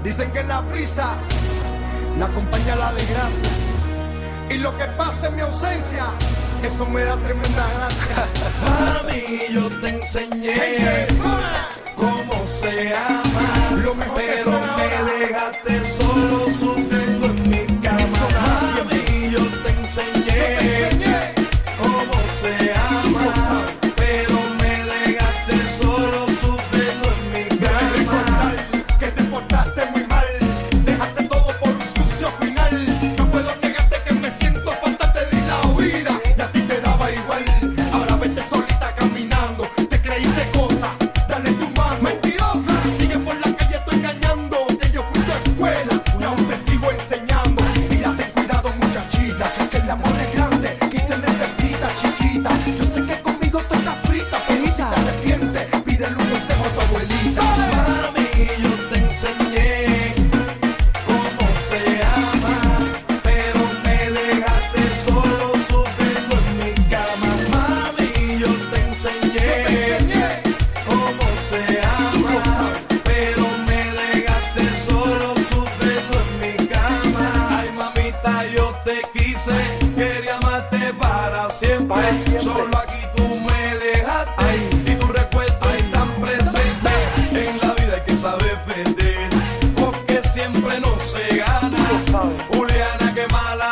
Dicen que en la prisa la acompaña la desgracia. Y lo que pasa en mi ausencia, eso me da tremenda gracia. Mami, yo te enseñé cómo se ama, Lo mejor que pero suena me ahora. dejaste solo sufriendo en mi cama. Eso pasa. Mami, yo te enseñé cómo se ama, pero me dejaste solo sufriendo en mi Debes cama. recordar que te portaste muy mal. Dejaste todo por un sucio final. No puedo negarte que me siento fatal, te di la vida y a ti te daba igual. Ahora vete solita caminando, te creíste cosas, dale tu mano. Mentirosa, sigue por la calle tú engañando. Que yo fui a tu escuela y aún te sigo enseñando. Mira, ten cuidado muchachita, que el amor es grande y se necesita chiquita. Yo sé que conmigo tú estás frita, pero si te arrepientes, pídele un consejo a tu abuelita. Mami, yo te enseñé cómo se ama, pero me dejaste solo sufriendo en mi cama. Mami, yo te enseñé cómo se ama, pero me dejaste solo sufriendo en mi cama. Ay, mamita, yo te quise, quería amarte para siempre. Solo aquí tú me dejaste y tu recuerdo es tan presente. En la vida hay que saber perder, porque siempre no se gana. Juliana, qué mala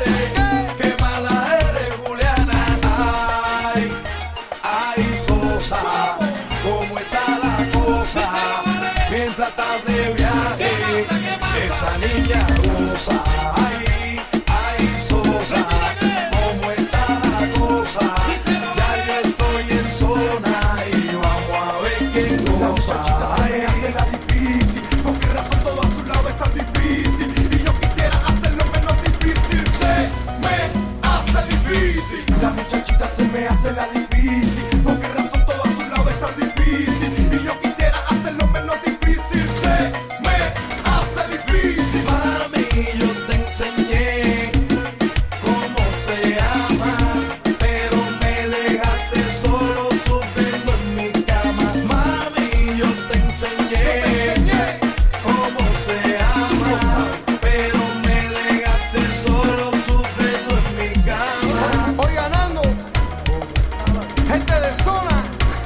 eres, Juliana. Ay, ay, Sosa, cómo está la cosa. Mientras estás de viaje, esa niña goza. Ay, ay, Sosa, cómo está la cosa. Ya yo estoy en zona y vamos a ver quién La goza. muchachita se me hace la difícil. ¿Por qué razón todo a su lado es tan difícil? Y yo quisiera hacerlo menos difícil. Se me hace difícil. La muchachita se me hace la difícil. ¿Por qué razón todo a su lado es tan difícil? Y yo quisiera hacerlo menos difícil. Se me hace difícil. Mami, yo te enseñé cómo se ama, pero me dejaste solo sufriendo en mi cama. Mami, yo te enseñé cómo se ama, pero me dejaste solo sufriendo en mi cama. Hoy ganando, gente de zona,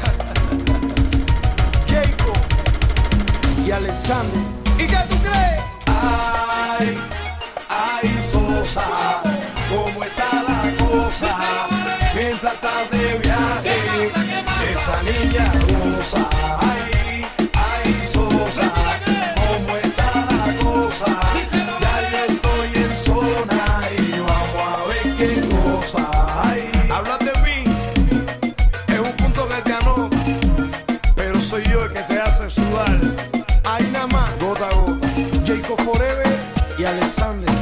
Jacob y Alexander. ¿Y qué tú crees? Ay, ay, Sosa, cómo está la cosa. Mientras estás de viaje, esa niña goza. Ay, ay, Sosa, cómo está la cosa. Ya yo estoy en zona y vamos a ver quién goza. Ay, hablas de mí, es un punto que te anota, pero soy yo el que te hace sudar. Ahí nada más, Gota a gota. Jacob Forever y Alexander.